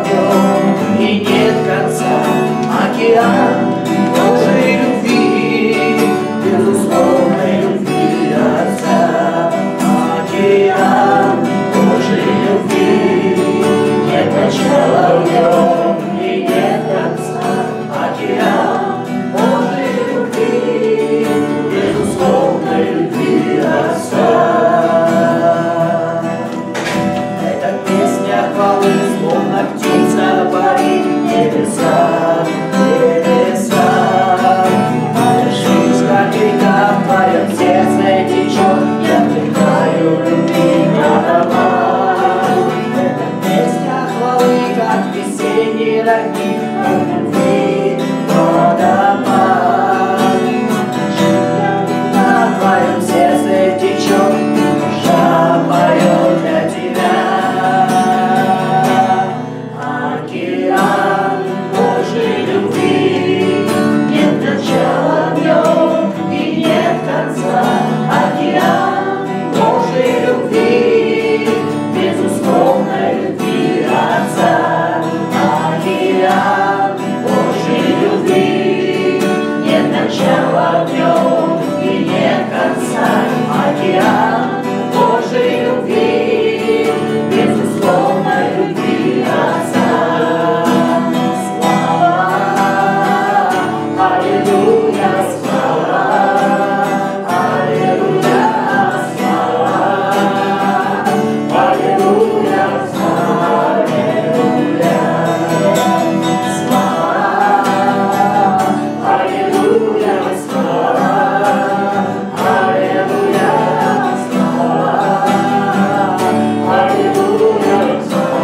в нем и нет конца. Океан Божьей любви, безусловной любви Отца. Океан Божьей любви, нет начала в нем и нет конца. Океан Божьей любви, безусловной любви Отца. Эта песня хвалы, словно птица парит в небеса, небеса. Моя жизнь, как река, в твоем сердце течет, я вдыхаю любви аромат. Эта песня хвалы, как весенние родник, от любви водопад. На твоем сердце течет, душа поет для тебя. Океан Божьей любви, нет начала в нем и нет конца. Океан Божьей любви, безусловной любви Отца. Океан Божьей любви, нет начала в нем и нет конца. Океан Божьей любви, безусловной любви Отца. Слава, аллилуйя, слава, аллилуйя, слава, аллилуйя, аллилуйя, слава, аллилуйя, слава, аллилуйя, слава, аллилуйя,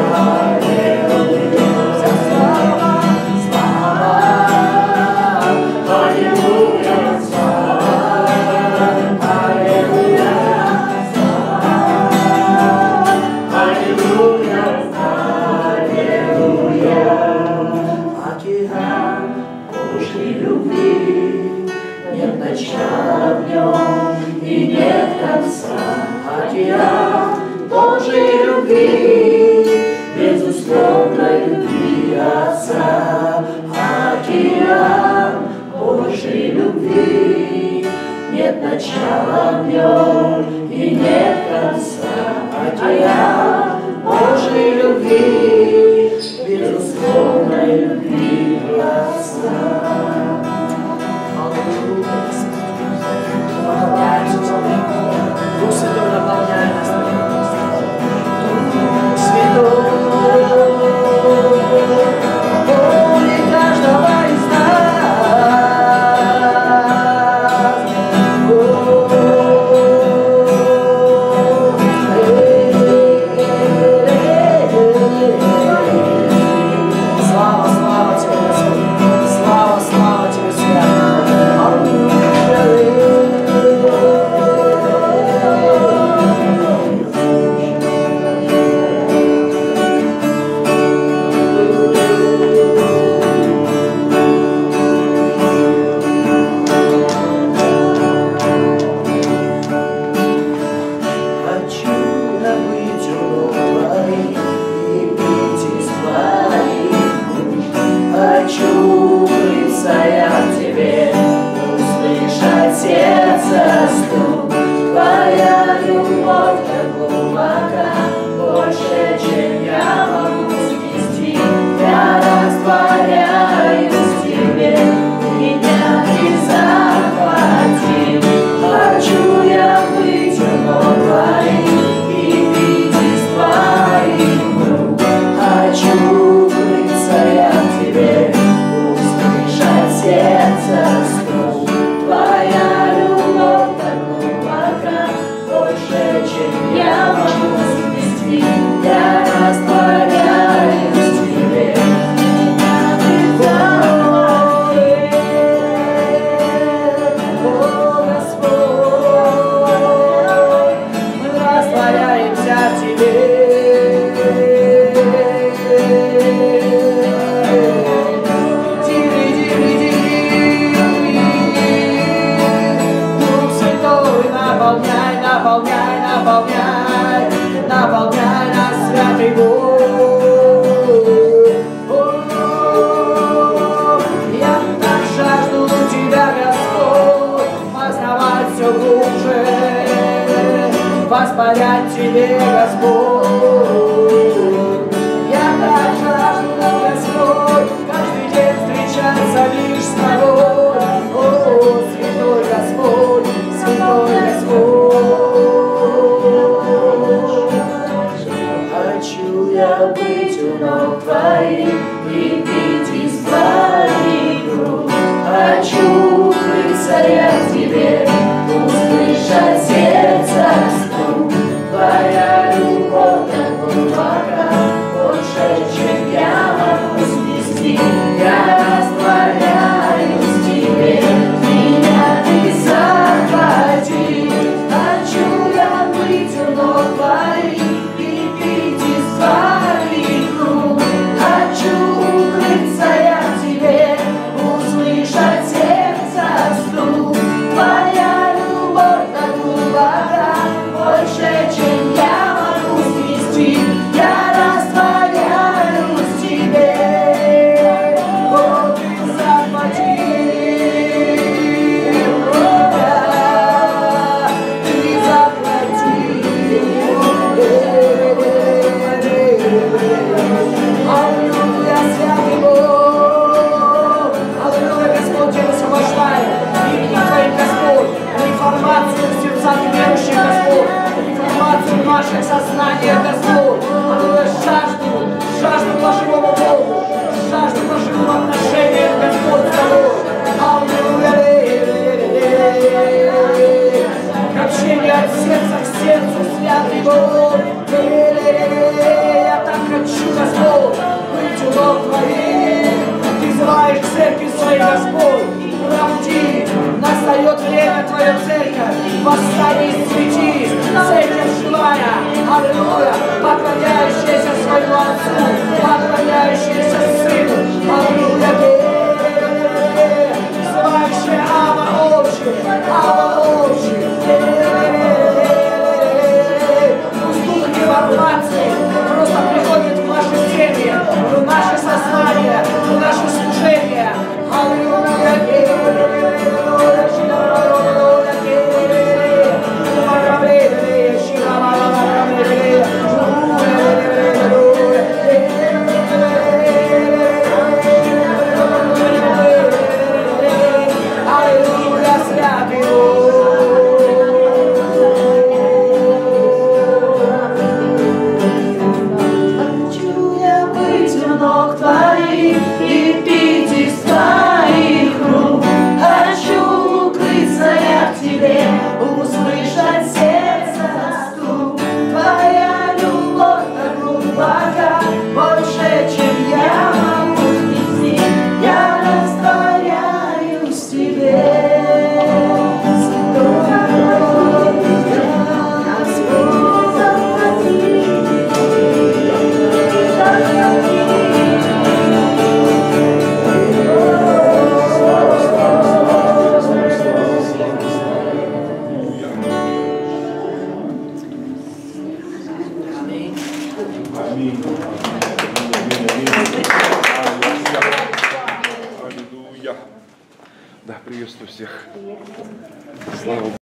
Океан Божьей любви, нет начала в нем и нет конца. Океан Божьей любви, безусловной любви Отца. Океан Божьей любви, нет начала в нем и нет конца. Океан Божьей любви, безусловной любви Отца. Дух Святой наполняет нас. Святой, наполни каждого из нас. Слава, слава тебе, Господь. Слава Ой, Господь, пробуди, настает время Твоей церковь, восстань и свети, церковь живая, аллилуйя, поклоняющаяся своему Отцу, поклоняющаяся Сыну, аллилуйя, взывающая Ава Отче, пусть дух информации просто приходит в наши семьи, в наше сознание, в наше служение. Аллилуйя. Да, приветствую всех. Слава Богу.